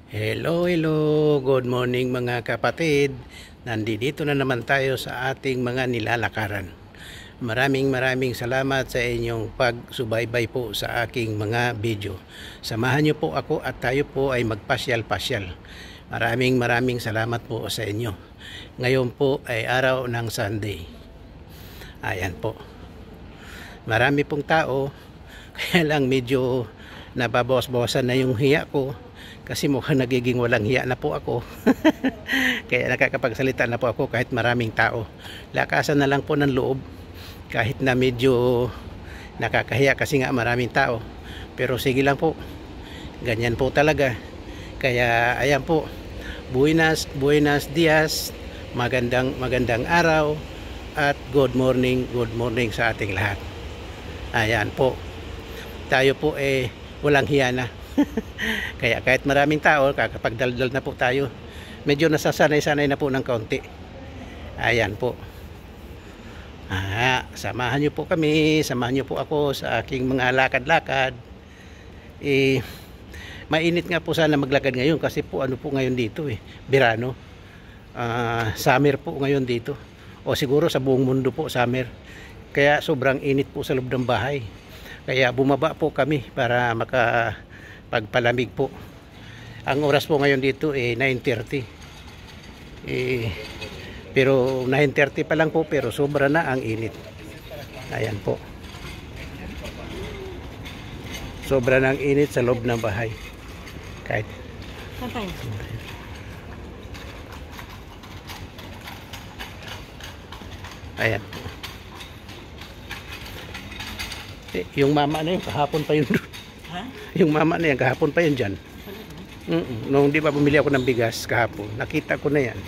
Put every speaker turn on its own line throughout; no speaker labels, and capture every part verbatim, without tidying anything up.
Hello, hello. Good morning mga kapatid. Nandito na naman tayo sa ating mga nilalakaran. Maraming maraming salamat sa inyong pagsubaybay po sa aking mga video. Samahan niyo po ako at tayo po ay magpasyal-pasyal. Maraming maraming salamat po sa inyo. Ngayon po ay araw ng Sunday. Ayan po. Marami pong tao, kaya lang medyo nababawas-bawasan na yung hiya ko. Kasi mukhang nagiging walang hiya na po ako. Kaya nakakapagsalita na po ako kahit maraming tao. Lakasan na lang po ng loob. Kahit na medyo nakakahiya kasi nga maraming tao. Pero sige lang po. Ganyan po talaga. Kaya ayan po. Buenas, buenas dias. Magandang, magandang araw. At good morning, good morning sa ating lahat. Ayan po. Tayo po eh walang hiya na. Kaya kahit maraming tao, kakapagdaldal na po tayo, medyo nasasanay-sanay na po ng kaunti. Ayan po. Ah, samahan nyo po kami, samahan nyo po ako sa aking mga lakad-lakad. Eh, mainit nga po sana maglakad ngayon kasi po ano po ngayon dito eh, Birano. Ah, summer po ngayon dito. O siguro sa buong mundo po summer. Kaya sobrang init po sa loob ng bahay. Kaya bumaba po kami para maka pagpalamig po. Ang oras po ngayon dito eh nine thirty. Eh, pero nine thirty pa lang po pero sobra na ang init. Ayan po. Sobra na ang init sa loob ng bahay. Kahit ayan. Eh, yung mama na yun kahapon pa yun. Ha? Yung mama na yan, kahapon pa yan dyan. Mm -mm. Nung di ba bumili ako ng bigas kahapon, nakita ko na yan.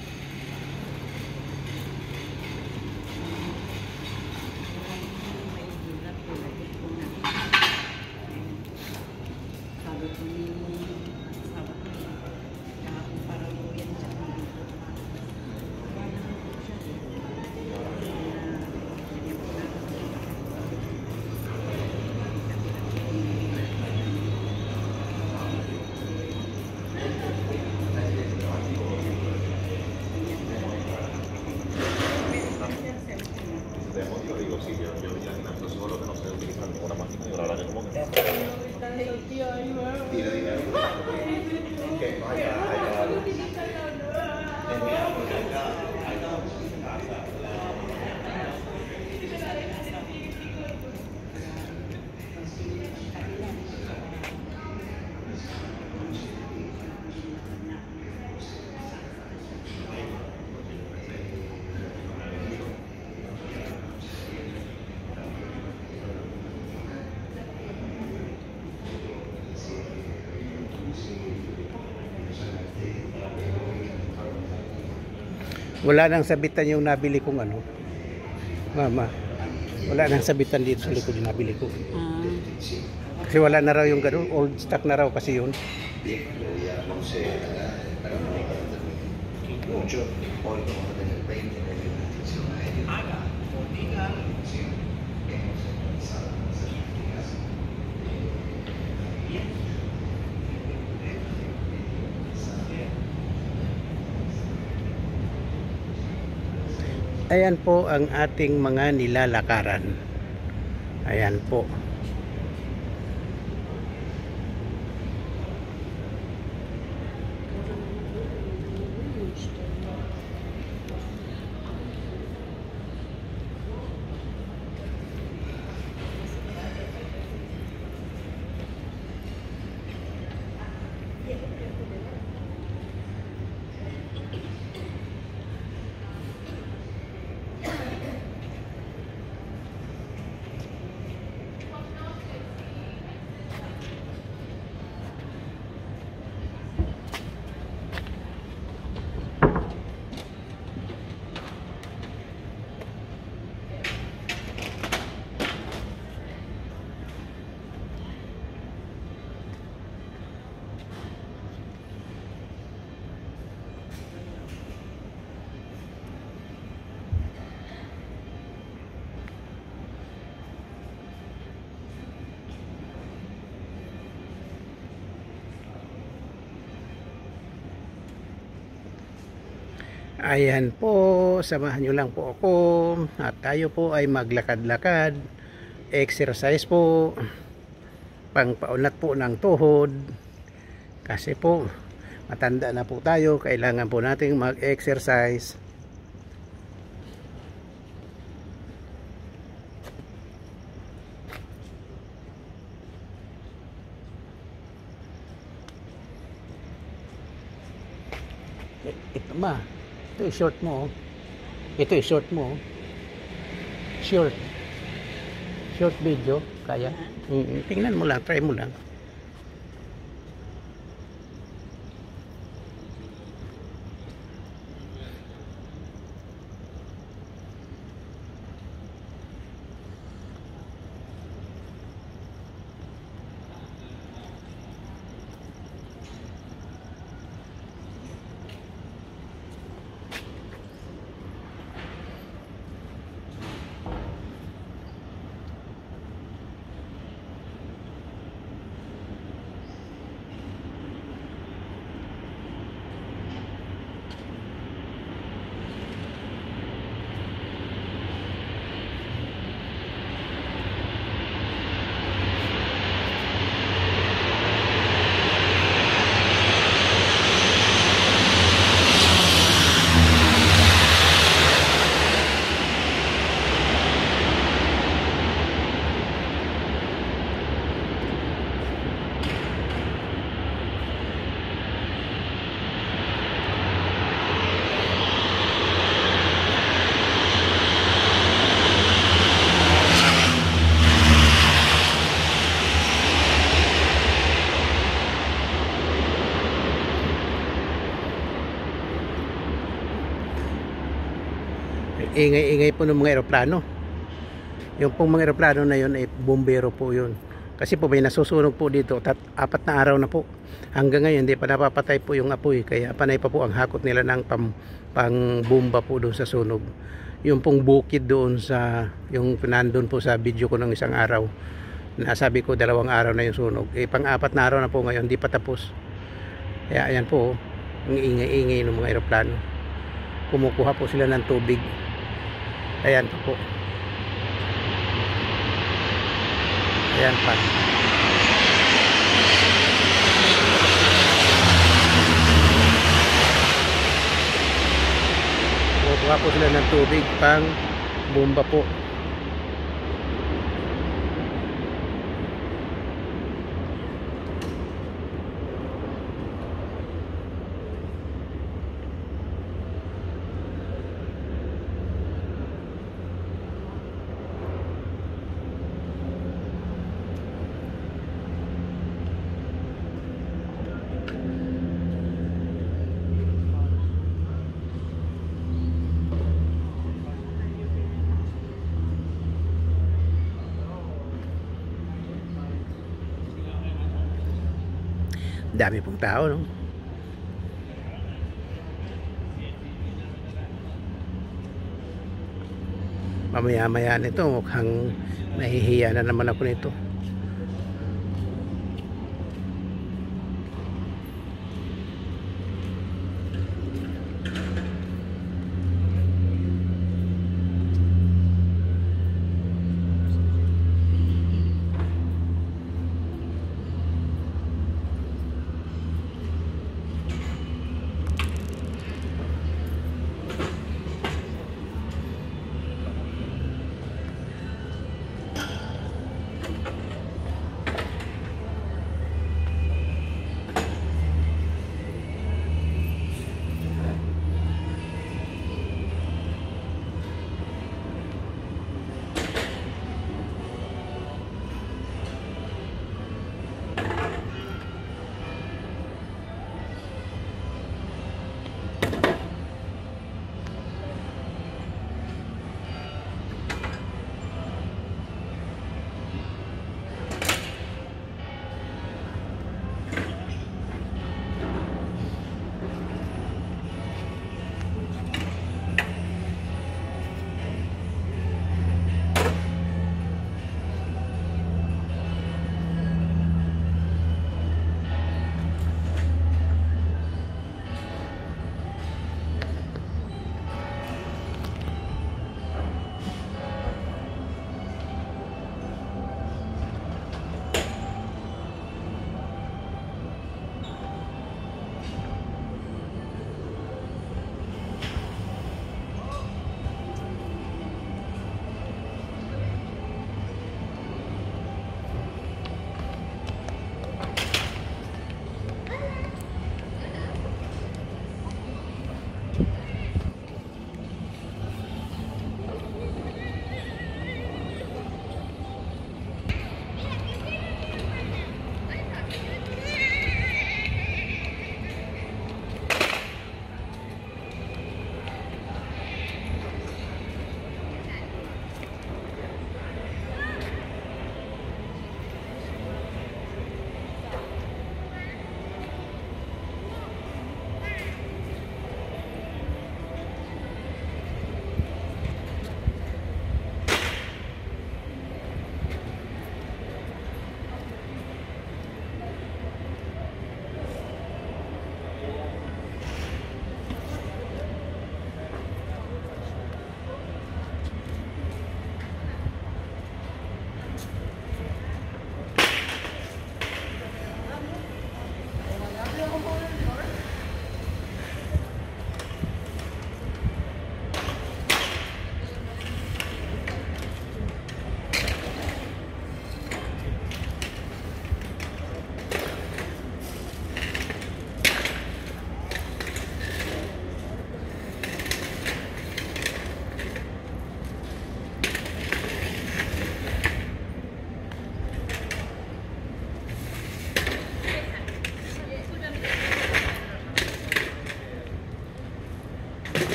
Wala nang sabitan yung nabili kong ano, mama. Wala nang sabitan dito sa likod yung nabili ko. Ah. Kasi wala na raw yung gano'n, old stock na raw kasi yun. Ayan po ang ating mga nilalakaran. Ayan po. Ayan po, samahan nyo lang po ako at tayo po ay maglakad-lakad, exercise po, pangpaunat po ng tuhod kasi po matanda na po tayo, kailangan po nating mag-exercise. Ito ma, ito yung short mo. Ito yung short mo. Short. Short video. Kaya. Mm, tingnan mo lang, try mo lang. Ingay-ingay po ng mga eroplano. Yung pong mga eroplano na yun ay bumbero po yun. Kasi po may nasusunog po dito. Tat, apat na araw na po. Hanggang ngayon hindi pa napapatay po yung apoy. Kaya panay pa po ang hakot nila ng pam, pang bomba po doon sa sunog. Yung pong bukid doon sa, yung nandun po sa video ko ng isang araw. Nasabi ko dalawang araw na yung sunog. Eh pang apat na araw na po ngayon. Hindi pa tapos. Kaya ayan po. Ang ingay-ingay ng mga eroplano. Kumukuha po sila ng tubig. Ayan pa po. Ayan pa. Kukuha po sila ng tubig pang bomba po. Dami pong tao, no? Mamaya-maya nito mukhang nahihiya na naman ako nito.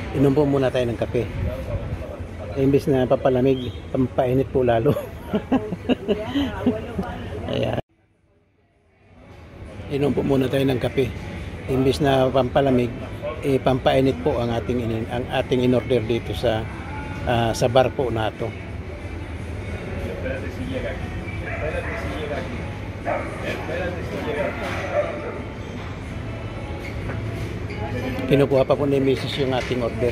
Inom po muna tayo ng kape. Imbis na papalamig, pampainit po lalo. Ayan. Inom po muna tayo ng kape. Imbis na pampalamig, eh, pampainit po ang ating inin, ang ating in-order dito sa uh, sa bar po na to. Kinukuha pa po ni Missus yung ating order.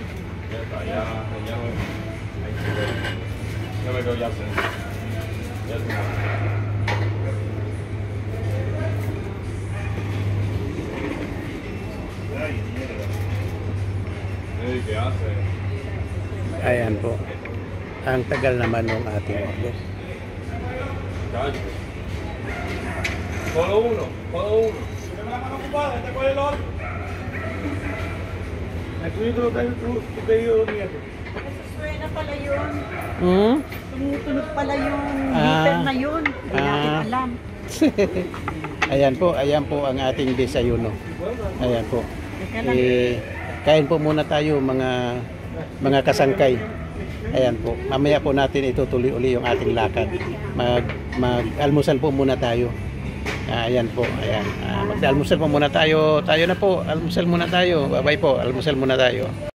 Ayan po. Ang tagal naman ng ating order.
Solo uno, solo uno. Nagsusunod tayo tayo niya.
Nasusuena pala yun.
Hmm?
Tumutunog pala yung
Ah.
meter na yun. Hindi natin
Ah.
alam.
Ayan po, ayan po ang ating desayuno. Ayan po.
Teka lang.
Eh, kain po muna tayo mga mga kasangkay. Ayan po. Mamaya po natin itutuloy uli yung ating lakad. Mag mag-almusal po muna tayo. Ah, ayan po, ayan. Ah, mag-almusal po muna tayo. Tayo na po, almusal muna tayo. Bye-bye po, almusal muna tayo.